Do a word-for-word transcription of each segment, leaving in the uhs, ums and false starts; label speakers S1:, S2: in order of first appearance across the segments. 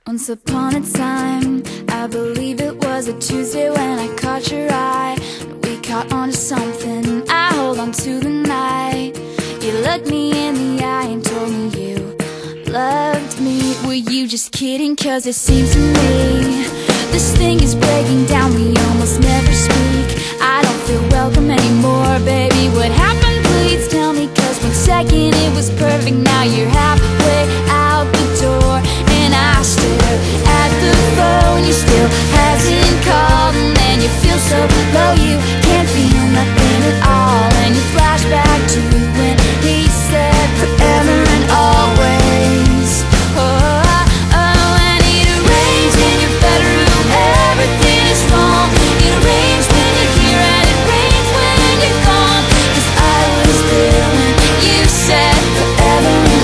S1: Once upon a time, I believe it was a Tuesday when I caught your eye. We caught on to something, I hold on to the night. You looked me in the eye and told me you loved me. Were you just kidding? Cause it seems to me this thing is breaking down, we almost never speak. I don't feel welcome anymore, baby, what happened? Please tell me, cause one second it was perfect, now you're halfway out the door. And I stare at the phone, you still hasn't called. And then you feel so low, you can't feel nothing at all. And you flash back to when he said forever and always. Oh, oh, oh, and it rains in your bedroom, everything is wrong. It rains when you're here and it rains when you're gone. Cause I was there when you said forever and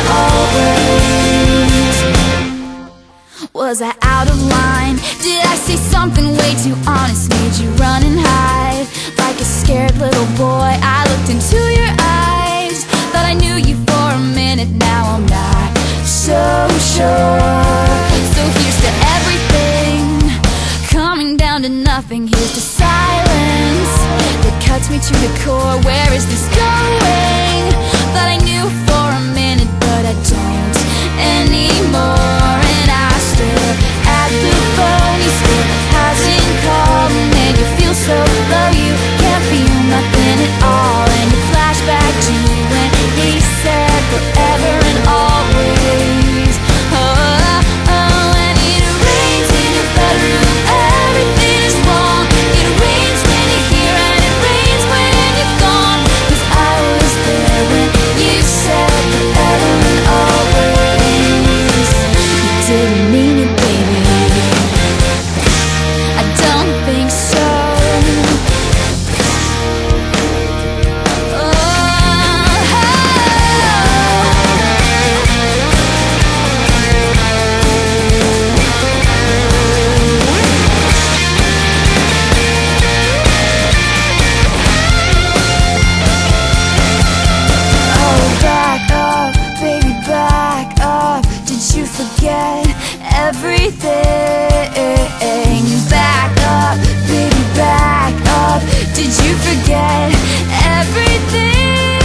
S1: always. Was I out of line? Did I say something way too honest? Made you run and hide like a scared little boy. I looked into your eyes, thought I knew you for a minute. Now I'm not so sure. So here's to everything coming down to nothing. Here's to silence that cuts me to the core. Where is this going? Thought I knew for a minute, but I don't anymore. And I stare at the phone, he still hasn't called. And then you feel so low, you can't feel nothing at all. And you flash back to when he said forever and always. Oh, oh, oh, and it rains in your bedroom, everything is wrong. It rains when you're here and it rains when you're gone. Cause I was there when you said forever and always. You didn't mean it, baby, I don't think so. Oh, back up, baby, back up. Did you forget everything? Back up, baby, back up. Did you forget everything?